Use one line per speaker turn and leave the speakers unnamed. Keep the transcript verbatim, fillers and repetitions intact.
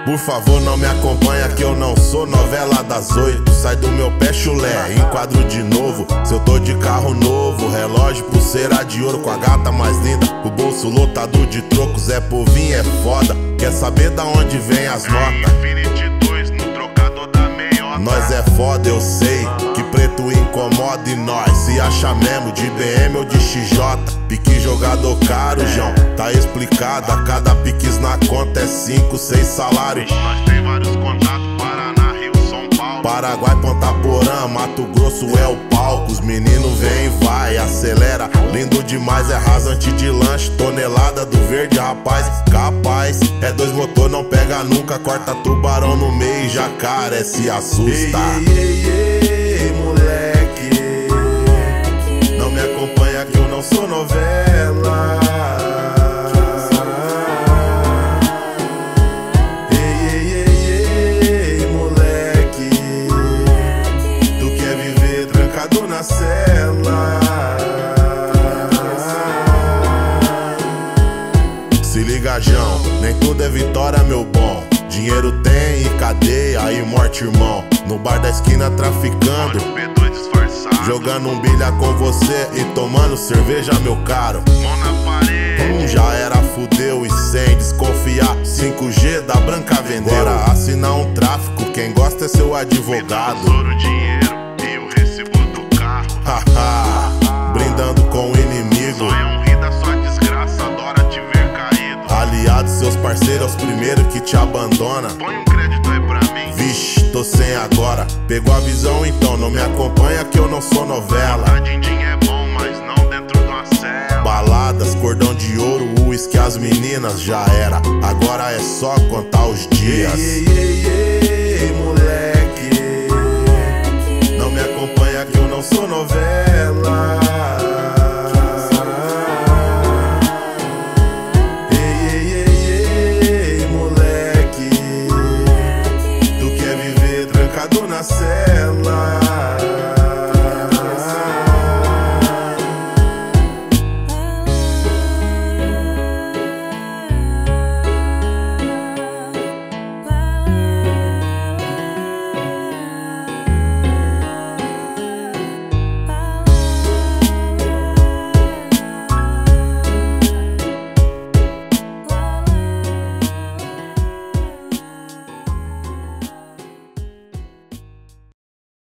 Por favor, não me acompanha que eu não sou novela das oito. Sai do meu pé chulé, enquadro de novo. Se eu tô de carro novo, relógio, pulseira de ouro com a gata mais linda, o bolso lotado de trocos, é povinho, é foda. Quer saber da onde vem as notas?
Infinity dois no trocador da meiota.
Nós é foda, eu sei que preto incomoda e nós se acha mesmo de B M ou de X J. Pique jogador caro, João, tá explicado. A cada piques na conta é cinco, seis salários.
Nós tem vários contatos, Paraná, Rio, São Paulo,
Paraguai, Ponta Porã, Mato Grosso é o palco. Os meninos vem e vai, acelera. Lindo demais, é rasante de lanche, tonelada do verde, rapaz. Capaz, é dois motor, não pega nunca. Corta tubarão no meio, jacaré se assusta.
Ei, ei, ei, ei, moleque,
Não me acompanha que eu não sou novela.
ei, ei, ei, ei, moleque,
Tu quer viver trancado na cela. Se liga, João, nem tudo é vitória, meu bom. Dinheiro tem e cadeia e morte, irmão. No bar da esquina traficando,
P dois disfarçado,
jogando um bilha com você e tomando cerveja, meu caro.
mão na parede.
Um já era, fudeu e sem desconfiar. cinco G da Branca vendeu. Bora assinar um tráfico, quem gosta é seu advogado.
Tesouro, dinheiro e o recibo do carro.
Haha, brindando com o inimigo.
Sonham rir da sua desgraça, adora te ver caído.
Aliados, seus parceiros, os primeiros que te abandona.
Põe um crédito aí pra mim.
Vixe, tô sem agora. Pegou a visão então, não me acompanha que eu não sou novela.
A din-din é bom, mas não dentro de uma cela.
Baladas, cordão de ouro, uísque, as meninas já era. Agora é só contar os dias.
ei, ei, ei, ei, moleque,
Não me acompanha que eu não sou novela.
ei, ei, ei, ei, moleque,
Tu quer viver trancado na cela.